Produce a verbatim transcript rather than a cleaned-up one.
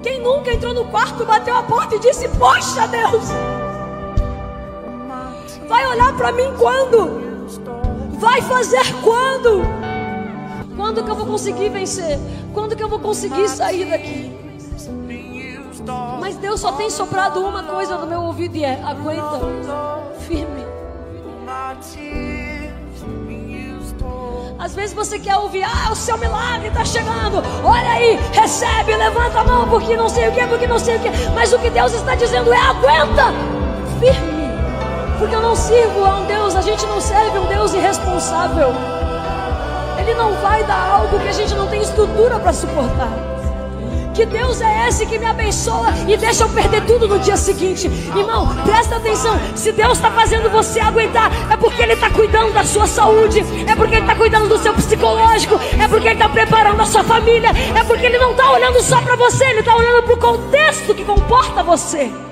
Quem nunca entrou no quarto, bateu a porta e disse: poxa, Deus, vai olhar para mim quando? Vai fazer quando? Quando que eu vou conseguir vencer? Quando que eu vou conseguir sair daqui? Mas Deus só tem soprado uma coisa no meu ouvido, e é: aguenta, firme. Às vezes você quer ouvir: ah, o seu milagre está chegando, olha aí, recebe, levanta a mão, porque não sei o que, porque não sei o que. Mas o que Deus está dizendo é: aguenta, firme. Porque eu não sirvo a um Deus, a gente não serve a um Deus irresponsável. Ele não vai dar algo que a gente não tem estrutura para suportar. Que Deus é esse que me abençoa e deixa eu perder tudo no dia seguinte? Irmão, presta atenção. Se Deus está fazendo você aguentar, é porque Ele está cuidando da sua saúde, é porque Ele está cuidando do seu psicológico, é porque Ele está preparando a sua família, é porque Ele não está olhando só para você, Ele está olhando para o contexto que comporta você.